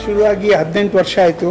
ಶುರುವಾಗಿ 18 ವರ್ಷ ಆಯಿತು.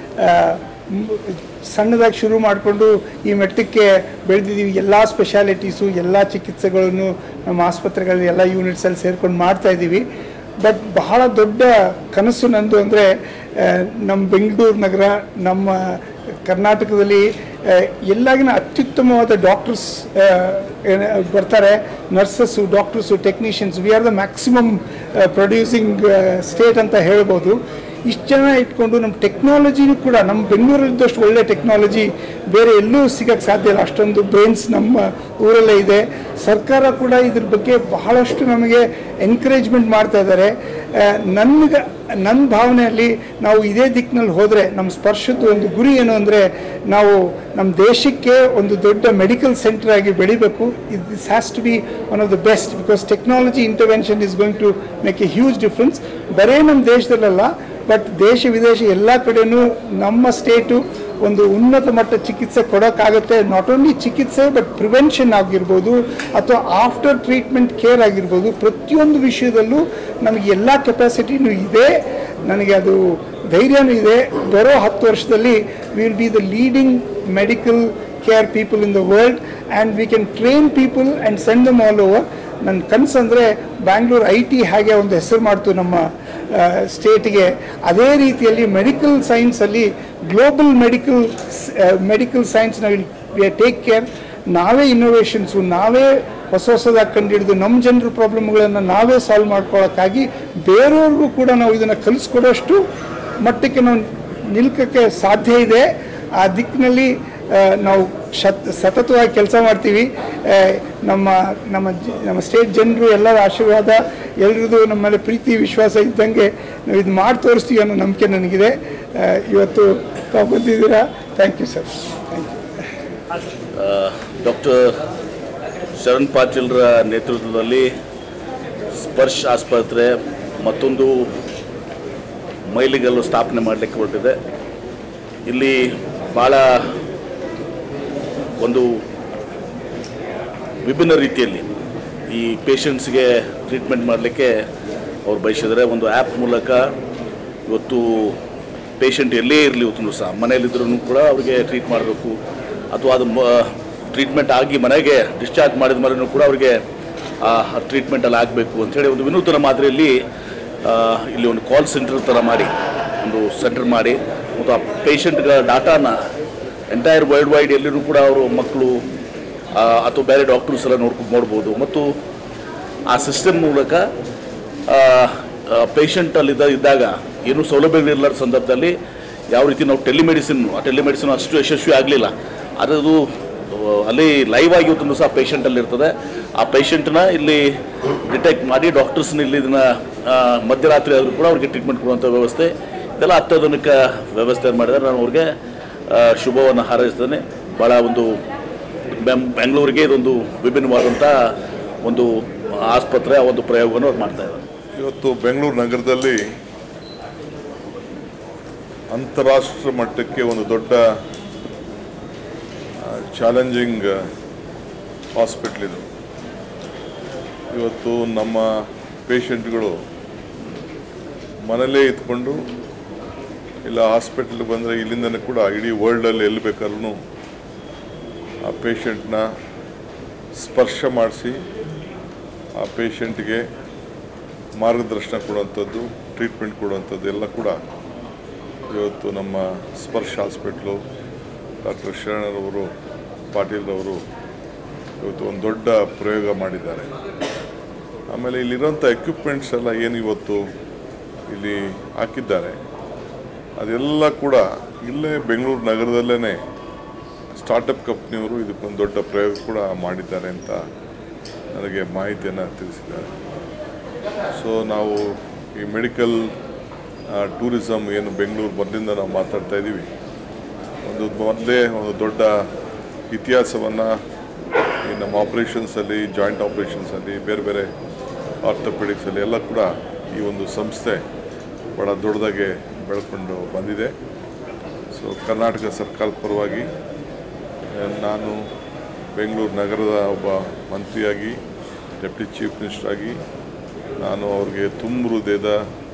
ಸಣ್ಣದಾಗಿ ಶುರು ಮಾಡಿಕೊಂಡು ಈ ಮಟ್ಟಕ್ಕೆ ಬೆಳೆದಿದ್ದೀವಿ. ಎಲ್ಲ ಸ್ಪೆಷಾಲಿಟೀಸು, ಎಲ್ಲ ಚಿಕಿತ್ಸೆಗಳನ್ನು ನಮ್ಮ ಆಸ್ಪತ್ರೆಗಳಲ್ಲಿ ಎಲ್ಲ ಯೂನಿಟ್ಸಲ್ಲಿ ಸೇರ್ಕೊಂಡು ಮಾಡ್ತಾಯಿದ್ದೀವಿ. ಬಟ್ ಬಹಳ ದೊಡ್ಡ ಕನಸು ನಂದು ಅಂದರೆ ನಮ್ಮ ಬೆಂಗಳೂರು ನಗರ, ನಮ್ಮ ಕರ್ನಾಟಕದಲ್ಲಿ ಎಲ್ಲಾಗಿನ ಅತ್ಯುತ್ತಮವಾದ ಡಾಕ್ಟರ್ಸ್ ಬರ್ತಾರೆ, nurses, doctors, technicians. We are the maximum producing state ಅಂತ ಹೇಳ್ಬೋದು. ಇಷ್ಟು ಜನ ಇಟ್ಕೊಂಡು ನಮ್ಮ ಟೆಕ್ನಾಲಜಿನೂ ಕೂಡ ನಮ್ಮ ಬೆಂಗಳೂರಲ್ಲಿದ್ದಷ್ಟು ಒಳ್ಳೆ ಟೆಕ್ನಾಲಜಿ ಬೇರೆ ಎಲ್ಲೂ ಸಿಗೋಕ್ಕೆ ಸಾಧ್ಯ ಇಲ್ಲ. ಅಷ್ಟೊಂದು ಬ್ರೈನ್ಸ್ ನಮ್ಮ ಊರಲ್ಲೇ ಇದೆ. ಸರ್ಕಾರ ಕೂಡ ಇದ್ರ ಬಗ್ಗೆ ಬಹಳಷ್ಟು ನಮಗೆ ಎನ್ಕರೇಜ್ಮೆಂಟ್ ಮಾಡ್ತಾ ಇದ್ದಾರೆ. ನನ್ನ ಭಾವನೆಯಲ್ಲಿ ನಾವು ಇದೇ ದಿಕ್ಕಿನಲ್ಲಿ ಹೋದರೆ ನಮ್ಮ ಸ್ಪರ್ಶದ ಒಂದು ಗುರಿ ಏನು ಅಂದರೆ ನಾವು ನಮ್ಮ ದೇಶಕ್ಕೆ ಒಂದು ದೊಡ್ಡ ಮೆಡಿಕಲ್ ಸೆಂಟರ್ ಆಗಿ ಬೆಳಿಬೇಕು. This has to be one of the best, because technology intervention is going to make a huge difference. ಬರೀ ನಮ್ಮ ದೇಶದಲ್ಲ, ಬಟ್ ದೇಶ ವಿದೇಶ ಎಲ್ಲ ಕಡೆಯೂ ನಮ್ಮ ಸ್ಟೇಟು ಒಂದು ಉನ್ನತ ಮಟ್ಟ ಚಿಕಿತ್ಸೆ ಕೊಡೋಕ್ಕಾಗುತ್ತೆ. ನಾಟ್ ಓನ್ಲಿ ಚಿಕಿತ್ಸೆ, ಬಟ್ ಪ್ರಿವೆನ್ಷನ್ ಆಗಿರ್ಬೋದು ಅಥವಾ ಆಫ್ಟರ್ ಟ್ರೀಟ್ಮೆಂಟ್ ಕೇರ್ ಆಗಿರ್ಬೋದು. ಪ್ರತಿಯೊಂದು ವಿಷಯದಲ್ಲೂ ನಮಗೆ ಎಲ್ಲ ಕೆಪಾಸಿಟಿನೂ ಇದೆ, ನನಗೆ ಅದು ಧೈರ್ಯನೂ ಇದೆ. ಬರೋ 10 ವರ್ಷದಲ್ಲಿ will be the leading medical care people in the world and we can train people and send them all over. ನನ್ನ ಕನಸು ಅಂದರೆ ಬ್ಯಾಂಗ್ಳೂರು IT ಹಾಗೆ ಒಂದು ಹೆಸರು ಮಾಡ್ತು ನಮ್ಮ ಸ್ಟೇಟಿಗೆ. ಅದೇ ರೀತಿಯಲ್ಲಿ ಮೆಡಿಕಲ್ ಸೈನ್ಸಲ್ಲಿ ಗ್ಲೋಬಲ್ ಮೆಡಿಕಲ್ ಸೈನ್ಸ್ನ ವಿಲ್ ಟೇಕ್ ಕೇರ್. ನಾವೇ ಇನ್ನೋವೇಷನ್ಸು, ನಾವೇ ಹೊಸದಾಗಿ ಕಂಡುಹಿಡಿದು ನಮ್ಮ ಜನರ ಪ್ರಾಬ್ಲಮ್ಗಳನ್ನು ನಾವೇ ಸಾಲ್ವ್ ಮಾಡ್ಕೊಳ್ಳೋಕ್ಕಾಗಿ ಬೇರೆಯವ್ರಿಗೂ ಕೂಡ ನಾವು ಇದನ್ನು ಕಲಿಸ್ಕೊಡೋಷ್ಟು ಮಟ್ಟಕ್ಕೆ ನಾವು ನಿಲ್ಕೋಕ್ಕೆ ಸಾಧ್ಯ ಇದೆ. ಆ ದಿಕ್ಕಿನಲ್ಲಿ ನಾವು ಸತತವಾಗಿ ಕೆಲಸ ಮಾಡ್ತೀವಿ. ನಮ್ಮ ಸ್ಟೇಟ್ ಜನರು ಎಲ್ಲರ ಆಶೀರ್ವಾದ, ಎಲ್ರದ್ದು ನಮ್ಮ ಮೇಲೆ ಪ್ರೀತಿ ವಿಶ್ವಾಸ ಇದ್ದಂಗೆ ನಾವು ಇದು ಮಾಡಿ ತೋರಿಸ್ತೀವಿ ಅನ್ನೋ ನಂಬಿಕೆ ನನಗಿದೆ. ಇವತ್ತು ತಾವು ಬಂದಿದ್ದೀರಾ. Thank you sir. Thank you. Doctor Sharan ಪಾಟೀಲ್ರ ನೇತೃತ್ವದಲ್ಲಿ ಸ್ಪರ್ಶ್ ಆಸ್ಪತ್ರೆ ಮತ್ತೊಂದು ಮೈಲಿಗಲ್ಲು ಸ್ಥಾಪನೆ ಮಾಡಲಿಕ್ಕೆ ಹೊರಟಿದೆ. ಇಲ್ಲಿ ಭಾಳ ಒಂದು ವಿಭಿನ್ನ ರೀತಿಯಲ್ಲಿ ಈ ಪೇಷಂಟ್ಸ್ಗೆ ಟ್ರೀಟ್ಮೆಂಟ್ ಮಾಡಲಿಕ್ಕೆ ಅವ್ರು ಬಯಸಿದರೆ ಒಂದು ಆ್ಯಪ್ ಮೂಲಕ ಇವತ್ತು ಪೇಷಂಟ್ ಎಲ್ಲೇ ಇರಲಿ ಇವತ್ತು ಸಹ ಮನೆಯಲ್ಲಿದ್ರೂ ಕೂಡ ಅವ್ರಿಗೆ ಟ್ರೀಟ್ ಮಾಡಬೇಕು, ಅಥವಾ ಅದು ಟ್ರೀಟ್ಮೆಂಟ್ ಆಗಿ ಮನೆಗೆ ಡಿಸ್ಚಾರ್ಜ್ ಮಾಡಿದ ಮೇಲೂ ಕೂಡ ಅವರಿಗೆ ಟ್ರೀಟ್ಮೆಂಟಲ್ಲಿ ಆಗಬೇಕು ಅಂಥೇಳಿ ಒಂದು ವಿನೂತನ ಮಾದರಿಯಲ್ಲಿ ಇಲ್ಲಿ ಒಂದು ಕಾಲ್ ಸೆಂಟರ್ ಥರ ಮಾಡಿ ಒಂದು ಸೆಂಟರ್ ಮಾಡಿ ಮತ್ತು ಆ ಪೇಷಂಟ್ಗಳ ಡಾಟಾನ ಎಂಟೈರ್ ವರ್ಲ್ಡ್ ವೈಡ್ ಎಲ್ಲಿಯೂ ಕೂಡ ಅವರು ಮಕ್ಕಳು ಅಥವಾ ಬೇರೆ ಡಾಕ್ಟರ್ಸ್ ಎಲ್ಲ ನೋಡ್ಬೋದು. ಮತ್ತು ಆ ಸಿಸ್ಟಮ್ ಮೂಲಕ ಇದ್ದಾಗ ಏನೂ ಸೌಲಭ್ಯಗಳಿರಲಾರ ಸಂದರ್ಭದಲ್ಲಿ ಯಾವ ರೀತಿ ನಾವು ಟೆಲಿಮೆಡಿಸಿನ್ ಅಷ್ಟು ಯಶಸ್ವಿ ಆಗಲಿಲ್ಲ. ಅದು ಅಲ್ಲಿ ಲೈವ್ ಆಗಿ ಇವತ್ತು ಸಹ ಪೇಷಂಟಲ್ಲಿ ಇರ್ತದೆ. ಆ ಪೇಷಂಟ್ನ ಇಲ್ಲಿ ಡಿಟೆಕ್ಟ್ ಮಾಡಿ ಡಾಕ್ಟರ್ಸ್ನ ಇಲ್ಲಿ ಇದನ್ನು ಮಧ್ಯರಾತ್ರಿ ಆದರೂ ಕೂಡ ಅವ್ರಿಗೆ ಟ್ರೀಟ್ಮೆಂಟ್ ಕೊಡುವಂಥ ವ್ಯವಸ್ಥೆ, ಇದೆಲ್ಲ ಅತ್ಯಾಧುನಿಕ ವ್ಯವಸ್ಥೆ ಮಾಡಿದರೆ ನಾನು ಅವ್ರಿಗೆ ಶುಭವನ್ನು ಹಾರೈಸ್ತೇನೆ. ಭಾಳ ಒಂದು ಬೆಂಗಳೂರಿಗೆ ಇದೊಂದು ವಿಭಿನ್ನವಾದಂಥ ಒಂದು ಆಸ್ಪತ್ರೆ, ಆ ಒಂದು ಪ್ರಯೋಗವನ್ನು ಅವ್ರು ಮಾಡ್ತಾಯಿದ್ದಾರೆ. ಇವತ್ತು ಬೆಂಗಳೂರು ನಗರದಲ್ಲಿ ಅಂತಾರಾಷ್ಟ್ರೀಯ ಮಟ್ಟಕ್ಕೆ ಒಂದು ದೊಡ್ಡ ಚಾಲೆಂಜಿಂಗ್ ಹಾಸ್ಪಿಟ್ಲ್ ಇದು. ಇವತ್ತು ನಮ್ಮ ಪೇಷಂಟ್ಗಳು ಮನೆಯಲ್ಲೇ ಇದ್ಕೊಂಡು ಇಲ್ಲ ಹಾಸ್ಪಿಟ್ಲಿಗೆ ಬಂದರೆ ಇಲ್ಲಿಂದನೇ ಕೂಡ ಇಡೀ ವರ್ಲ್ಡಲ್ಲಿ ಎಲ್ಲಿ ಬೇಕಾದ್ರೂ ಆ ಪೇಷಂಟ್ನ ಸ್ಪರ್ಶ ಮಾಡಿಸಿ ಆ ಪೇಷಂಟ್ಗೆ ಮಾರ್ಗದರ್ಶನ ಕೊಡುವಂಥದ್ದು, ಟ್ರೀಟ್ಮೆಂಟ್ ಕೊಡುವಂಥದ್ದು ಎಲ್ಲ ಕೂಡ ಇವತ್ತು ನಮ್ಮ ಸ್ಪರ್ಶ ಹಾಸ್ಪಿಟ್ಲು ಡಾಕ್ಟರ್ ಶರಣರವರು ಪಾಟೀಲ್ರವರು ಇವತ್ತು ಒಂದು ದೊಡ್ಡ ಪ್ರಯೋಗ ಮಾಡಿದ್ದಾರೆ. ಆಮೇಲೆ ಇಲ್ಲಿರೋಂಥ ಎಕ್ವಿಪ್ಮೆಂಟ್ಸ್ ಎಲ್ಲ ಏನು ಇವತ್ತು ಇಲ್ಲಿ ಹಾಕಿದ್ದಾರೆ ಅದೆಲ್ಲ ಕೂಡ ಇಲ್ಲೇ ಬೆಂಗಳೂರು ನಗರದಲ್ಲೇ ಸ್ಟಾರ್ಟಪ್ ಕಂಪ್ನಿಯವರು ಇದಕ್ಕೊಂದು ದೊಡ್ಡ ಪ್ರಯೋಗ ಕೂಡ ಮಾಡಿದ್ದಾರೆ ಅಂತ ನನಗೆ ಮಾಹಿತಿಯನ್ನು ತಿಳಿಸಿದ್ದಾರೆ. ಸೊ ನಾವು ಈ ಮೆಡಿಕಲ್ ಟೂರಿಸಮ್ ಏನು ಬೆಂಗಳೂರು ಮೊದಲಿಂದ ನಾವು ಮಾತಾಡ್ತಾ ಇದ್ದೀವಿ, ಮೊದಲೇ ಒಂದು ದೊಡ್ಡ ಇತಿಹಾಸವನ್ನು ಈ ನಮ್ಮ ಆಪ್ರೇಷನ್ಸಲ್ಲಿ, ಜಾಯಿಂಟ್ ಆಪ್ರೇಷನ್ಸಲ್ಲಿ, ಬೇರೆ ಬೇರೆ ಆರ್ಥೋಪೆಡಿಕ್ಸಲ್ಲಿ ಎಲ್ಲ ಕೂಡ ಈ ಒಂದು ಸಂಸ್ಥೆ ಭಾಳ ದೊಡ್ಡದಾಗೆ ಬೆಳ್ಕೊಂಡು ಬಂದಿದೆ. ಸೊ ಕರ್ನಾಟಕ ಸರ್ಕಾರದ ಪರವಾಗಿ ನಾನು ಬೆಂಗಳೂರು ನಗರದ ಒಬ್ಬ ಮಂತ್ರಿಯಾಗಿ, ಡೆಪ್ಟಿ ಚೀಫ್ ಮಿನಿಸ್ಟರ್ ಆಗಿ ನಾನು ಅವ್ರಿಗೆ ತುಂಬ ಹೃದಯದ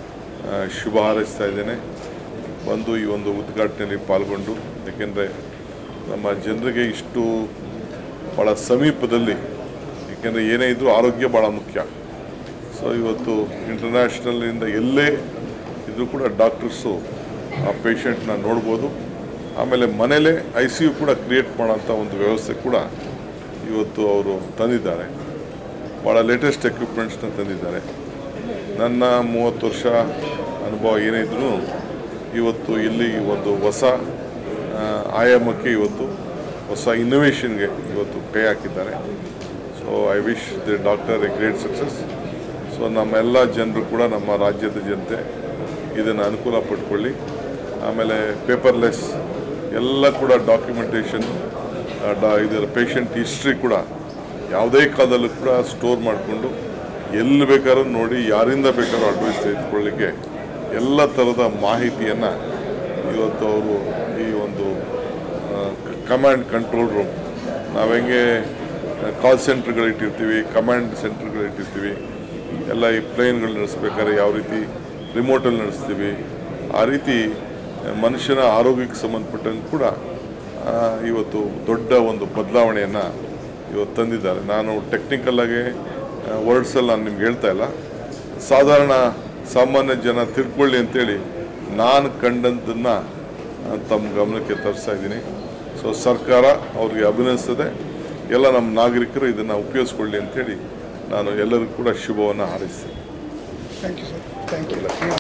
ಶುಭ ಹಾರೈಸ್ತಾ ಇದ್ದೇನೆ. ಬಂದು ಈ ಒಂದು ಉದ್ಘಾಟನೆಯಲ್ಲಿ ಪಾಲ್ಗೊಂಡು, ಏಕೆಂದರೆ ನಮ್ಮ ಜನರಿಗೆ ಇಷ್ಟು ಭಾಳ ಸಮೀಪದಲ್ಲಿ, ಏಕೆಂದರೆ ಏನೇ ಇದ್ದರೂ ಆರೋಗ್ಯ ಭಾಳ ಮುಖ್ಯ. ಸೊ ಇವತ್ತು ಇಂಟರ್ನ್ಯಾಷನಲಿಂದ ಎಲ್ಲೇ ಇದ್ರೂ ಕೂಡ ಡಾಕ್ಟರ್ಸು ಆ ಪೇಷಂಟ್ನ ನೋಡ್ಬೋದು. ಆಮೇಲೆ ಮನೇಲೇ ICU ಕೂಡ ಕ್ರಿಯೇಟ್ ಮಾಡೋಂಥ ಒಂದು ವ್ಯವಸ್ಥೆ ಕೂಡ ಇವತ್ತು ಅವರು ತಂದಿದ್ದಾರೆ. ಭಾಳ ಲೇಟೆಸ್ಟ್ ಎಕ್ವಿಪ್ಮೆಂಟ್ಸ್ನ ತಂದಿದ್ದಾರೆ. ನನ್ನ 30 ವರ್ಷ ಅನುಭವ ಏನೇ ಇದ್ರೂ ಇವತ್ತು ಇಲ್ಲಿ ಒಂದು ಹೊಸ ಆಯಾಮಕ್ಕೆ, ಇವತ್ತು ಹೊಸ ಇನ್ನೋವೇಷನ್ಗೆ ಇವತ್ತು ಕೈ ಹಾಕಿದ್ದಾರೆ. So I wish the doctor a great success. So ನಮ್ಮೆಲ್ಲ ಜನರು ಕೂಡ, ನಮ್ಮ ರಾಜ್ಯದ ಜನತೆ ಇದನ್ನು ಅನುಕೂಲ ಪಡ್ಕೊಳ್ಳಿ. ಆಮೇಲೆ ಪೇಪರ್ಲೆಸ್ ಎಲ್ಲ ಕೂಡ ಡಾಕ್ಯುಮೆಂಟೇಷನ್, ಇದರ ಪೇಷಂಟ್ ಹಿಸ್ಟ್ರಿ ಕೂಡ ಯಾವುದೇ ಕಾಲದಲ್ಲೂ ಕೂಡ ಸ್ಟೋರ್ ಮಾಡಿಕೊಂಡು ಎಲ್ಲಿ ಬೇಕಾದ್ರೂ ನೋಡಿ, ಯಾರಿಂದ ಬೇಕಾದ್ರೂ ಅಡ್ವೈಸ್ ತೆಗೆದುಕೊಳ್ಳಿಕ್ಕೆ ಎಲ್ಲ ಥರದ ಮಾಹಿತಿಯನ್ನು ಇವತ್ತು ಅವರು ಈ ಒಂದು ಕಮಾಂಡ್ ಕಂಟ್ರೋಲ್ ರೂಮ್, ನಾವು ಹೆಂಗೆ ಕಾಲ್ ಸೆಂಟ್ರ್ಗಳಿಟ್ಟಿರ್ತೀವಿ, ಕಮಾಂಡ್ ಸೆಂಟ್ರ್ಗಳಿಟ್ಟಿರ್ತೀವಿ, ಎಲ್ಲ ಈ ಪ್ಲೇನ್ಗಳು ನಡೆಸ್ಬೇಕಾದ್ರೆ ಯಾವ ರೀತಿ ರಿಮೋಟಲ್ಲಿ ನಡೆಸ್ತೀವಿ, ಆ ರೀತಿ ಮನುಷ್ಯನ ಆರೋಗ್ಯಕ್ಕೆ ಸಂಬಂಧಪಟ್ಟಂಗೆ ಕೂಡ ಇವತ್ತು ದೊಡ್ಡ ಒಂದು ಬದಲಾವಣೆಯನ್ನು ಇವತ್ತು ತಂದಿದ್ದಾರೆ. ನಾನು ಟೆಕ್ನಿಕಲ್ಲಾಗಿ ವರ್ಡ್ಸಲ್ಲಿ ನಾನು ನಿಮ್ಗೆ ಹೇಳ್ತಾ ಇಲ್ಲ, ಸಾಮಾನ್ಯ ಜನ ತಿಳ್ಕೊಳ್ಳಿ ಅಂತೇಳಿ ನಾನು ಕಂಡಂಥನ್ನು ತಮ್ಮ ಗಮನಕ್ಕೆ ತರಿಸ್ತಾ ಇದ್ದೀನಿ. ಸೊ ಸರ್ಕಾರ ಅವ್ರಿಗೆ ಅಭಿನಯಿಸ್ತದೆ, ಎಲ್ಲ ನಮ್ಮ ನಾಗರಿಕರು ಇದನ್ನು ಉಪಯೋಗಿಸ್ಕೊಳ್ಳಿ ಅಂತೇಳಿ ನಾನು ಎಲ್ಲರಿಗೂ ಕೂಡ ಶುಭವನ್ನು ಹಾರೈಸ್ತೇನೆ. Thank you sir. Thank you.